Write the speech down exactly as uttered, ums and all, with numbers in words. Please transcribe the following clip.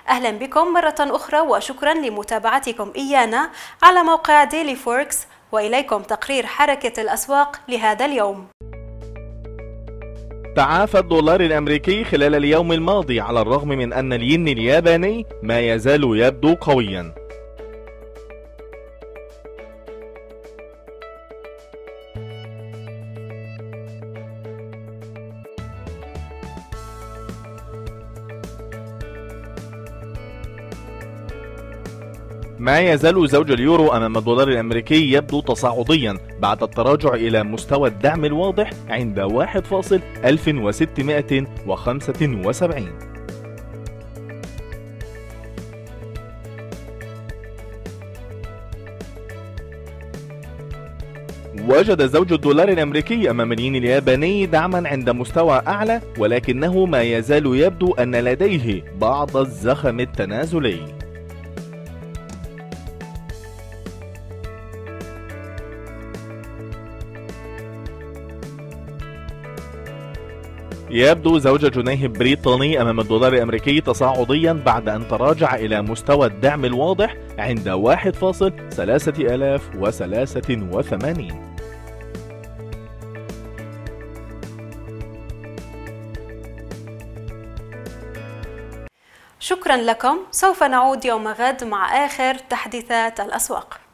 أهلا بكم مرة أخرى وشكرا لمتابعتكم إيانا على موقع ديلي فوركس، وإليكم تقرير حركة الأسواق لهذا اليوم. تعافى الدولار الأمريكي خلال اليوم الماضي على الرغم من أن الين الياباني ما يزال يبدو قويا. ما يزال زوج اليورو أمام الدولار الأمريكي يبدو تصاعديا بعد التراجع إلى مستوى الدعم الواضح عند واحد فاصل ألف وستمائة وخمسة وسبعين. وجد زوج الدولار الأمريكي أمام الين الياباني دعما عند مستوى أعلى، ولكنه ما يزال يبدو أن لديه بعض الزخم التنازلي. يبدو زوج جنيه البريطاني أمام الدولار الأمريكي تصاعديا بعد أن تراجع إلى مستوى الدعم الواضح عند واحد فاصل ثلاثة آلاف وثلاثة وثمانين. شكرا لكم، سوف نعود يوم غد مع آخر تحديثات الأسواق.